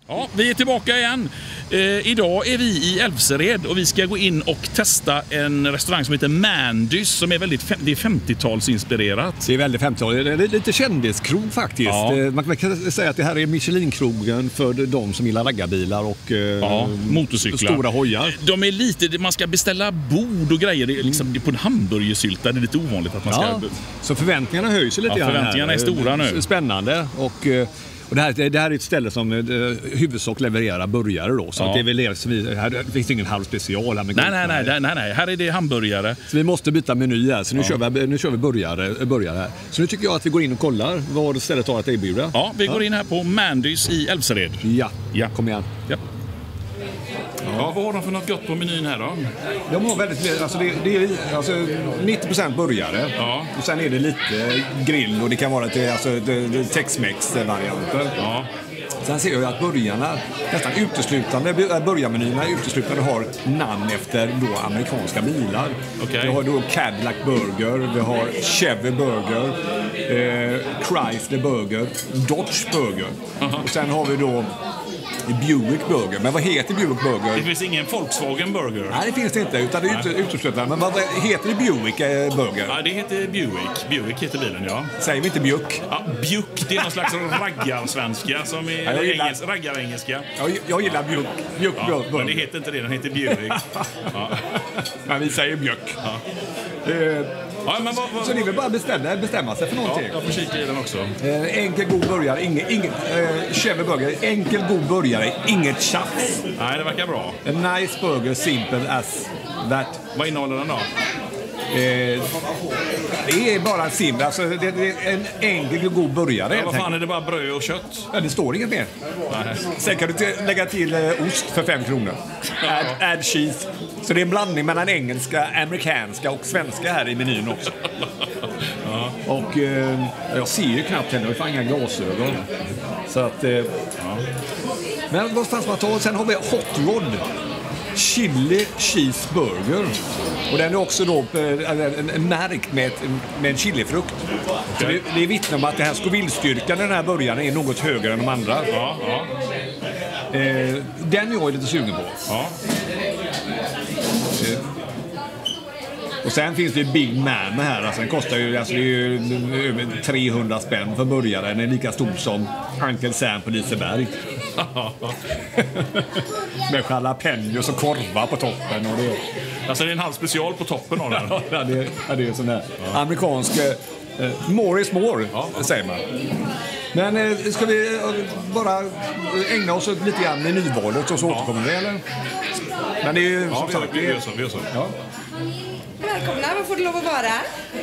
Ja, vi är tillbaka igen. Idag är vi i Älvsered och vi ska gå in och testa en restaurang som heter Mandys som är det är 50-talsinspirerat. Det är väldigt 50-tal. Det är lite kändiskrog faktiskt. Ja. Man kan säga att det här är Michelin-krogen för de som gillar raggarbilar och motorcyklar. Stora hojar. De är lite, man ska beställa bord och grejer. Det är liksom på en hamburgersylta. Det är lite ovanligt att man ska... Ja, så förväntningarna höjs lite grann. Förväntningarna är stora nu. Spännande. Och det här är ett ställe som huvudsak levererar burgare då. Så att det är väl här finns ingen halvspecial här. Nej. Här är det hamburgare. Så vi måste byta meny här. Så nu kör vi burgare här. Så nu tycker jag att vi går in och kollar vad stället har att erbjuda. Ja, vi går in här på Mandys i Älvsered. Ja, kom igen. Ja. Ja, vad har de för något gott på menyn här då? De har väldigt, det är 90% burgare. Ja. Och sen är det lite grill och det kan vara Tex-Mex-varianter. Ja. Sen ser jag att burgarna nästan burgarmenyerna uteslutande har namn efter då amerikanska bilar. Okay. Vi har då Cadillac Burger, vi har Chevy Burger, Chrysler Burger, Dodge Burger. Och sen har vi då Buick Burger. Men vad heter Buick Burger? Det finns ingen Volkswagen Burger. Nej, det finns det inte. Utan det är uteslutande. Men vad heter det Buick Burger? Ja, det heter Buick. Buick heter bilen, ja. Säger vi inte Buick? Ja, Buick, det är någon slags raggarsvenska som är raggarengelska. Jag gillar Buick Burger. Men det heter inte det, den heter Buick. Men vi säger Buick. Ja. Men så det är väl bara bestämma sig för någonting. Ja, jag får kika i den också. Enkel god burgare, Chevy Burger, enkel god burgare, inget tjafs. Nej, det verkar bra. A nice burger, simple as that. Vad innehåller den då? Det är bara simple, alltså det är en enkel god burgare. Ja, vad fan är det, bara bröd och kött? Ja, det står inget mer. Nej. Sen kan du lägga till ost för 5 kronor. Add cheese. Så det är en blandning mellan engelska, amerikanska och svenska här i menyn också. Och jag ser ju knappt henne, jag får inga glasögon. Så att... Men vad fanns man ta? Sen har vi Hot Rod Chili Cheeseburger. Och den är också då märkt med en chilifrukt. Så det är vittne om att det här Scoville-styrkan i den här burgaren är något högre än de andra. Den jag är lite sugen på. Och sen finns det Big Man här. Alltså den kostar ju, det är ju över 300 spänn för burgare. Den är lika stor som Uncle Sam på Liseberg. Med jalapenos och korvar på toppen. Och det... Alltså det är en halv special på toppen av den. det är sån där amerikansk more is more, säger man. Men ska vi bara ägna oss lite grann med nyvalet och så återkommer vi, eller? Men det är ju som sagt... vi gör så. Ja. Välkomna, vad får du lov att vara?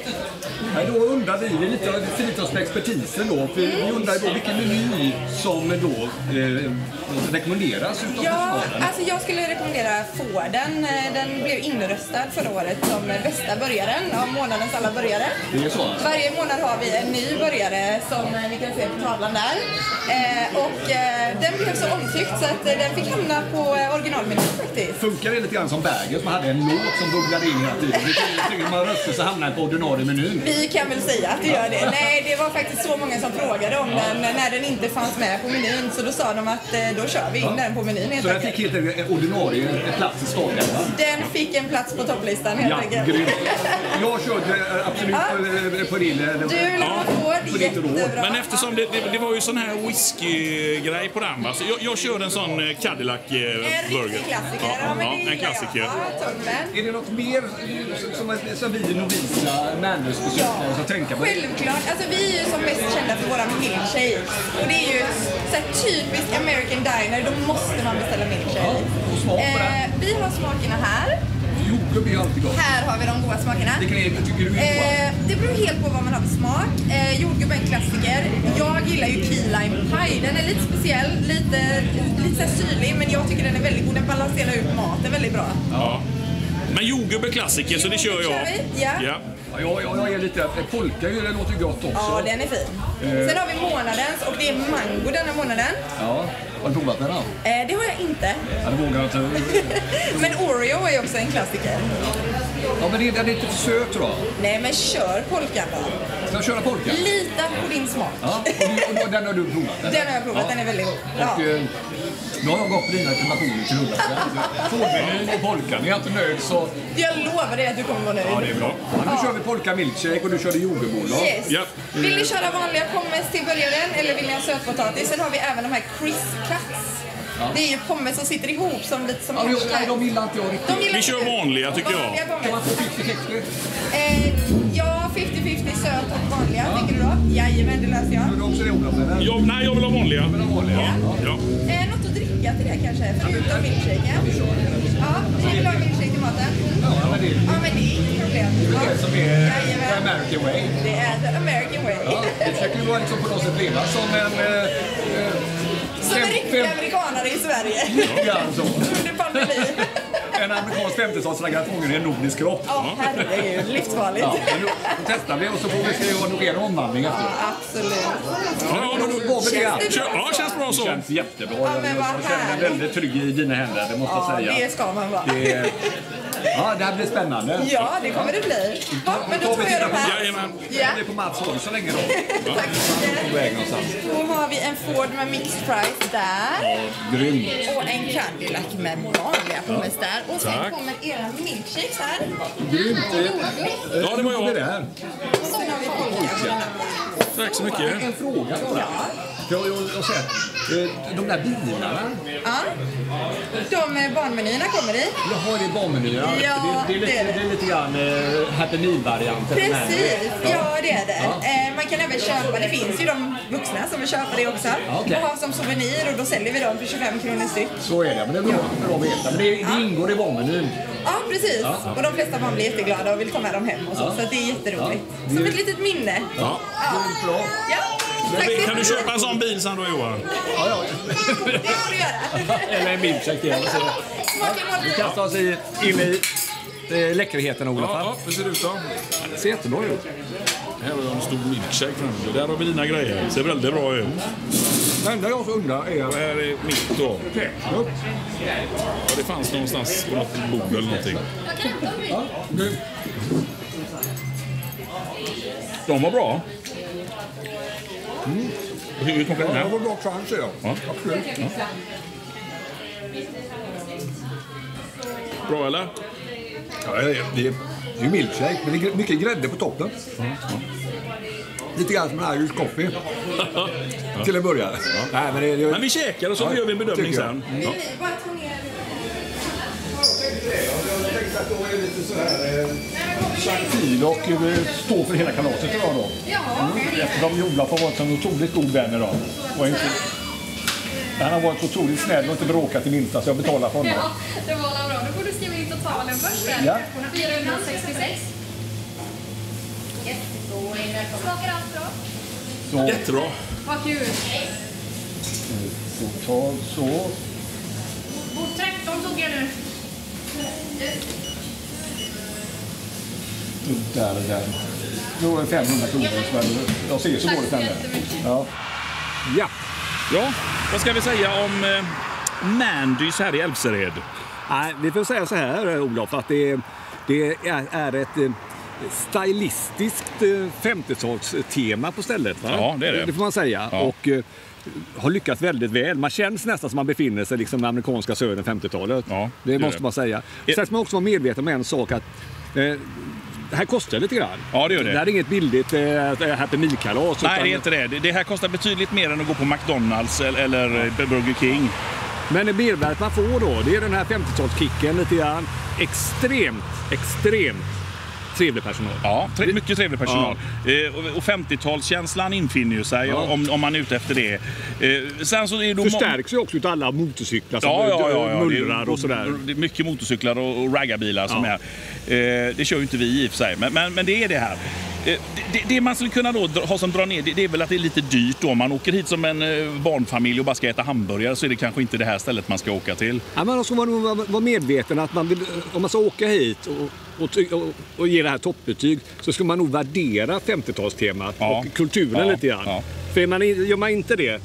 Då undrar vi lite av expertisen då. För vi undrar då vilken meny som då rekommenderas utav personalen. Alltså jag skulle rekommendera Forden. Den blev inröstad förra året som bästa burgaren av månadens alla burgare. Det är så? Varje månad har vi en ny burgare som vi kan se på tavlan där. Och den blev så omtyckt så att den fick hamna på originalmenyn faktiskt. Funkar det lite grann som Berger som hade en låt som bubblade in hela tiden? När man röstar så hamnar på ordinarie menyn. Vi kan väl säga att det gör det. Nej, det var faktiskt så många som frågade om den när den inte fanns med på menyn. Så då sa de att då kör vi in den på menyn. Så den fick helt en ordinarie plats i startlistan? Den fick en plats på topplistan helt enkelt. Grymt. Jag körde absolut på din. Du får jättebra. Men eftersom det var ju sån här whisky-grej på den, va? Så jag kör en sån Cadillac burger. En klassiker. En klassiker. Ja, är det något mer som vi novisa Mandys-besökare ska tänka på? Självklart. Alltså vi är ju som mest kända för våra milkshakes. Och det är ju så här typisk American diner. Då måste man beställa milkshake. Vi har smakerna här. Jordgubb är ju alltid gott. Här har vi de goda smakerna. Vilken tycker du är goda? Det beror helt på vad man har för smak. Jordgubb är en klassiker. Jag gillar ju key lime pie. Den är lite speciell, lite så här syrlig, men jag tycker den är väldigt god. Den balanserar ut maten väldigt bra. Ja. Men jordgubb är klassiker, så det kör jag. Ja. Jag är lite... Polka det låter gott också. Ja, den är fin. Sen har vi månadens, och det är mango denna månaden. Ja. Har du provat den då? Det har jag inte. Ja, det vågar jag inte. Men Oreo är ju också en klassiker. Ja, men den är inte för söt tror jag. Nej, men kör polkan då. Ska jag köra polka? Lita på din smak. Ja, och den har du provat? Den har jag provat, den är väldigt god. Ja. Och nu har jag gått på dina rekommendationer till hundar. Fårmenyn och polkan. Är jag inte nöjd så... Jag lovar dig att du kommer vara nöjd. Ja, det är bra. Ja, nu kör vi polka milkshake och du körde jordgubbsboll. Yes. Ja. Vill ni köra vanliga pommes till början eller vill ni ha sötpotatis? Sen har vi även de här Chris Cuts. Ja. Det är ju pommes som sitter ihop som lite som nej, de gillar inte jag riktigt. Vi kör vanliga tycker jag. Kan man få 50-50? Ja, 50-50 söt och vanliga, tänker du då? Jajamän, det löser jag. Vill du också det, Olof, eller? Nej, jag vill ha vanliga. Ja. Något att dricka till det kanske, förutom milkshaken. Ja, ni vill ha milkshake till maten? Ja, men det är inget problem. är det som är the American way. Det är the American way. Ja, det försöker ju vara liksom på något sätt leva som en... Som en riktig amerikanare i Sverige. Ja, så. Under pandemin. En amerikansk 50-talsraggare fången i en nordisk kropp. Ja, herregud. Livsfarligt. Ja, men nu testar vi och så får vi se nog en omvandling efter. Ja, absolut. Ja, känns bra så. Det känns jättebra. Ja, men vad jag känner mig väldigt trygg i dina händer, det måste jag säga. Det ska man vara. Ja, det här blir spännande. Ja, det kommer det bli. Ja, men då tar jag de här. Jajamän. Ja. Det är på Mats håll så länge då. Tack så mycket. På väg någonstans. Då har vi en Ford med mixed price där. Grym. Och en Cadillac med vanliga pommes där. Och sen Tack. kommer era milkshakes här. Grymt. Ja, det var jag. Och sen har vi polka. Tack så mycket. En fråga bara. Jag säger, de där bilarna. Ja. De barnmenyerna kommer i. Jaha, det är barnmenyerna. Ja, det är lite grann Happy Meal-varianten. Precis, ja det är det. Man kan även köpa, det finns ju de vuxna som vill köpa det också. Okay. Och ha som souvenir och då säljer vi dem för 25 kronor styck. Så är det, men det är bra att veta. Men det ingår i barnmenyn. Ja, precis. Ja. Och de flesta barn blir jätteglada och vill ta med dem hem och så. Så det är jätteroligt. Som ett litet minne. Ja. Det är bra. Ja. Tack Kan du köpa en sån bil sen då, Johan? Ja. Det får du göra. Eller en milkshake igen. Vi kastar oss in i läckerheten, Olof. Ja, hur ser det ut då? Det ser jättebra ut. Här har jag en stor milkshake framme. Där har vi dina grejer. Det ser väldigt bra ut. Det enda jag så undrar är... Och här är mitt då. Okej. Ja, det fanns någonstans på något bord eller någonting. Ja, nu. De var bra. Hur kommer den Det här? var bra chans, ja. Absolut. Ja. Bra eller? Ja, det är ju milkshake, men det är mycket grädde på toppen. Lite grann som en Irish coffee. Till en början. Nej, Men vi käkar och så gör vi en bedömning sen. Ja. Jag tänkte att då är lite så här gentil och står för hela kalaset idag då. Eftersom Olof har varit en otroligt god vän idag. Han har varit otroligt snäll och inte bråkat i minsta, så jag betalar för honom. Ja, det var bra. Då får du skriva in totalen först. Ja. 466. Smakar allt bra? Så, Jättebra. Vad kul. total så. Bord 13 tog jag nu. Där. Då är det 500 kronor. Jag ser så går det sen. Ja. Ja, vad ska vi säga om Mandys här i Älvsered? Nej, vi får säga så här, Olof, att det är ett stylistiskt 50-talstema på stället. Va? Ja, det är det. Det får man säga. Ja. Och har lyckats väldigt väl. Man känns nästan som man befinner sig liksom i amerikanska södern 50-talet. Ja, det måste man säga. Sen ska man också vara medveten om en sak, att det här kostar lite grann. Ja, det gör det. Det här är inget billigt Happy Meal-kalas. Nej, det är inte det. Det här kostar betydligt mer än att gå på McDonalds eller Burger King. Men det mervärdet man får då, det är den här 50-talskicken lite grann. Extremt trevlig personal. Ja, mycket trevlig personal. Och 50-talskänslan infinner ju sig om man är ute efter det. Sen så är det förstärks ju också ut alla motorcyklar som mullrar och sådär. Det är mycket motorcyklar och raggarbilar som är. Det kör ju inte vi i och för sig, men det är det här. Det man skulle kunna då ha som drar ner, det är väl att det är lite dyrt då. Om man åker hit som en barnfamilj och bara ska äta hamburgare, så är det kanske inte det här stället man ska åka till. Ja, men då ska man nog vara medveten att man vill, om man ska åka hit och ge det här toppbetyg, så ska man nog värdera 50-talstemat och kulturen lite grann. Ja. För gör man inte det,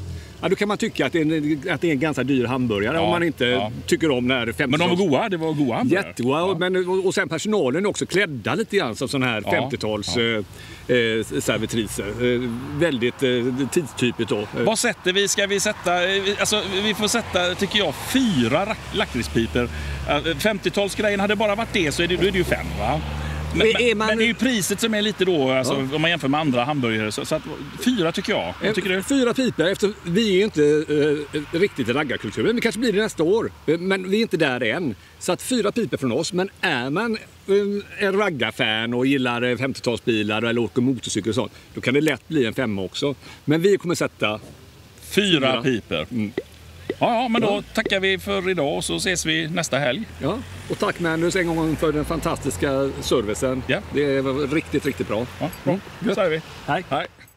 Ja, då kan man tycka att det är en ganska dyr hamburgare om man inte tycker om när 50. Men de var goda, det var goda hamburgare. Jättegoda, men och sen personalen är också klädda lite grann som sån här 50-tals servitriser. Väldigt tidstypigt då. Vad sätter vi? Ska vi sätta, alltså vi får sätta, tycker jag, 4 lakritspipor. 50-talsgrejen, hade bara varit det så är det, då är det ju 5, va? Men det är ju priset som är lite då, alltså, om man jämför med andra hamburgare. Så att 4 tycker jag. Vad tycker du? 4 pipor, efter vi är ju inte riktigt raggarkulturen. Vi kanske blir det nästa år, men vi är inte där än. Så att 4 pipor från oss, men är man en raggarfan och gillar 50-talsbilar eller åker motorcykel och sånt, då kan det lätt bli en 5 också. Men vi kommer sätta 4 pipor. Ja, men då tackar vi för idag och så ses vi nästa helg. Ja, och tack Magnus en gång för den fantastiska servicen. Ja. Det var riktigt, riktigt bra. Ja, bra. Så är vi. Hej. Hej.